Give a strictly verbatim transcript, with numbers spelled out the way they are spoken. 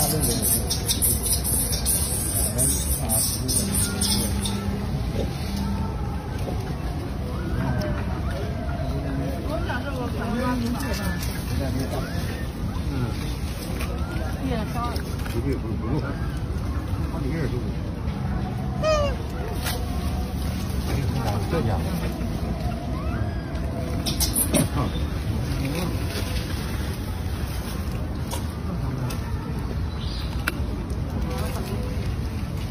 不对，不不用，好几个人都不。这家伙。